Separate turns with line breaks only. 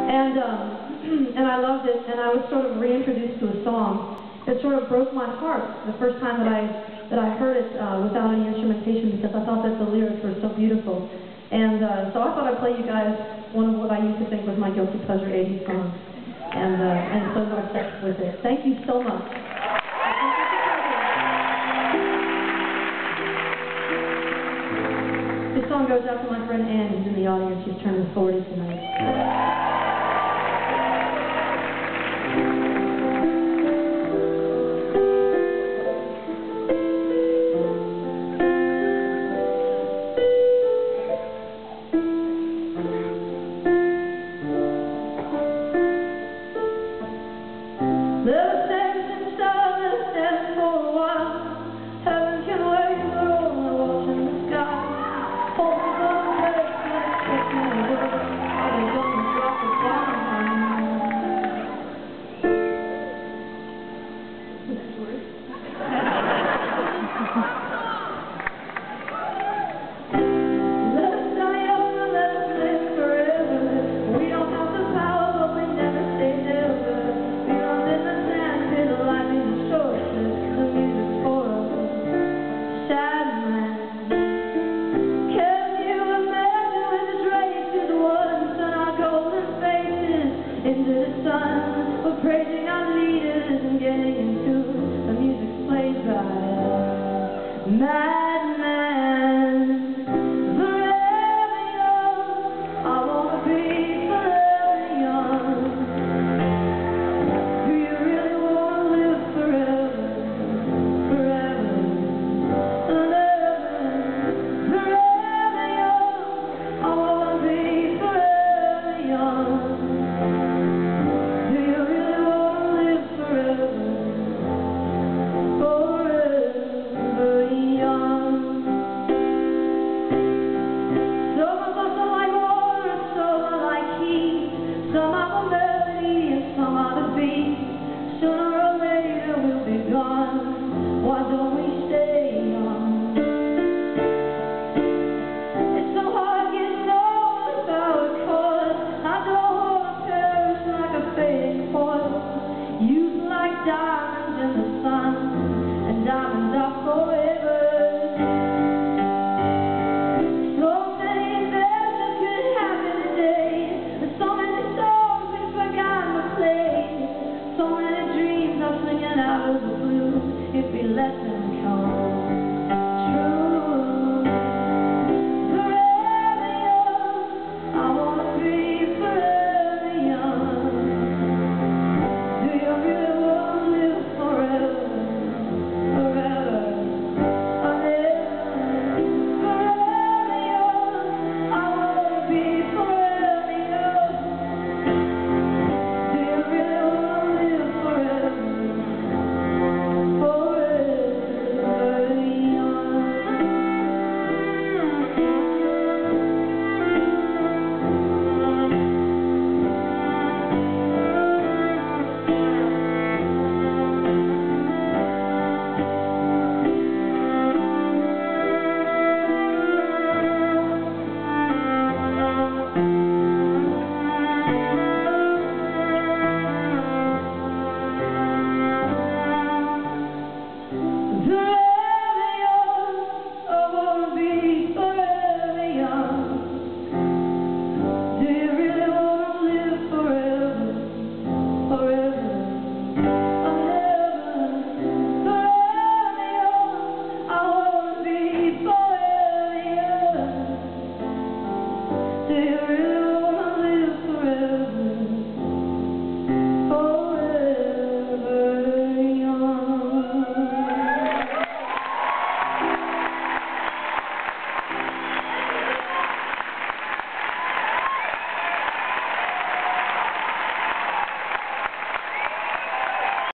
And I loved it, and I was sort of reintroduced to a song that sort of broke my heart the first time that I heard it without any instrumentation, because I thought that the lyrics were so beautiful. And so I thought I'd play you guys one of what I used to think was my guilty pleasure 80s song, and so much with it. Thank you so much. This song goes out to my friend Ann, who's in the audience. She's turning 40 tonight.